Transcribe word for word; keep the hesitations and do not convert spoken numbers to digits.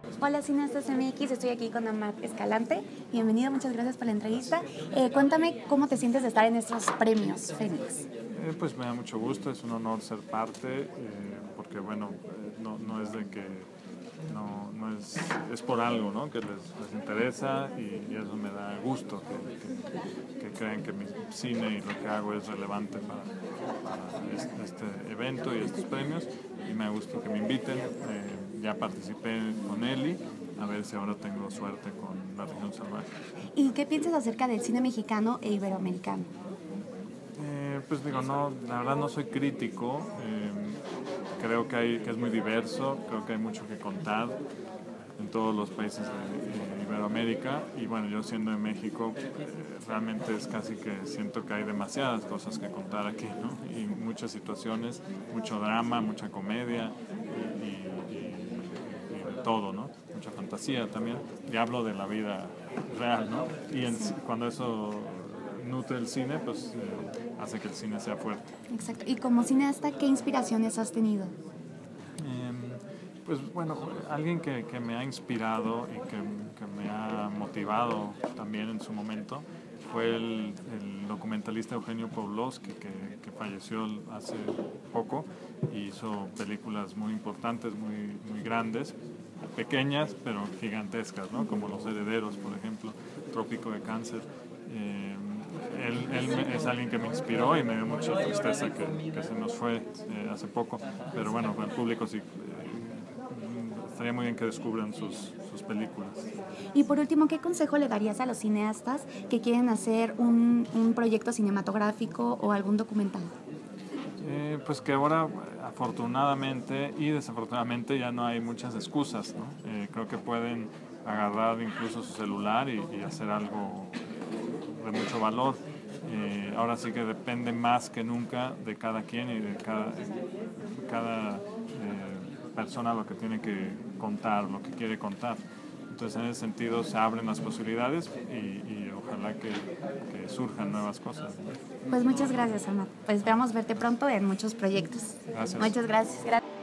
Hola Cineastas M X, estoy aquí con Amat Escalante. Bienvenido, muchas gracias por la entrevista. Eh, cuéntame cómo te sientes de estar en estos premios Fénix. Eh, pues me da mucho gusto, es un honor ser parte, eh, porque bueno, eh, no, no es de que, no, no es, es por algo, ¿no? Que les, les interesa y, y eso me da gusto, que, que, que crean que mi cine y lo que hago es relevante para, para este, este evento y estos premios, y me gusta que me inviten. Eh, ya participé con Eli, a ver si ahora tengo suerte con La Región Salvaje. ¿Y qué piensas acerca del cine mexicano e iberoamericano? Eh, pues digo, no, la verdad no soy crítico, eh, creo que, hay, que es muy diverso, creo que hay mucho que contar en todos los países de, de Iberoamérica, y bueno, yo siendo de México, eh, realmente es casi que siento que hay demasiadas cosas que contar aquí, ¿no? Y muchas situaciones, mucho drama, mucha comedia y, y, y, y de todo, ¿no? Mucha fantasía también, y hablo de la vida real, ¿no? Y en, cuando eso nutre el cine, pues eh, hace que el cine sea fuerte. Exacto. Y como cineasta, ¿qué inspiraciones has tenido? Eh, pues bueno, alguien que, que me ha inspirado y que, que me ha motivado también en su momento fue el, el documentalista Eugenio Pawlowski, que, que falleció hace poco y hizo películas muy importantes, muy, muy grandes, pequeñas pero gigantescas, ¿no? Como Los Herederos, por ejemplo, Trópico de Cáncer. Eh, él, él es alguien que me inspiró y me dio mucha tristeza que, que se nos fue eh, hace poco, pero bueno, el público sí, eh, estaría muy bien que descubran sus, sus películas. Y por último, ¿qué consejo le darías a los cineastas que quieren hacer un, un proyecto cinematográfico o algún documental? Eh, pues que ahora, afortunadamente y desafortunadamente, ya no hay muchas excusas, ¿no? Eh, creo que pueden agarrar incluso su celular y, y hacer algo de mucho valor. Eh, ahora sí que depende más que nunca de cada quien y de cada, cada eh, persona lo que tiene que contar, lo que quiere contar. Entonces, en ese sentido, se abren las posibilidades y, y ojalá que, que surjan nuevas cosas. Pues muchas gracias, Amat. Pues esperamos verte pronto en muchos proyectos. Gracias. Muchas gracias. gracias.